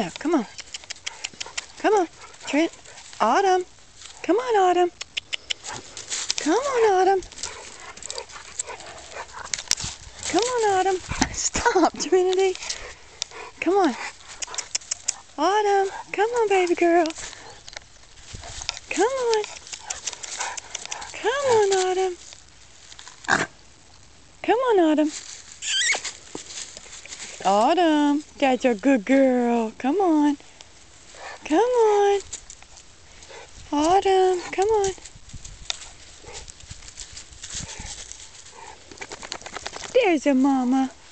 now. Come on. Come on, Trent. Autumn. Come on, Autumn. Come on, Autumn. Come on, Autumn. Stop, Trinity. Come on. Autumn. Come on, baby girl. Come on. Come on, Autumn. Come on, Autumn. Autumn. That's a good girl. Come on. Come on. Autumn. Come on. There's a mama.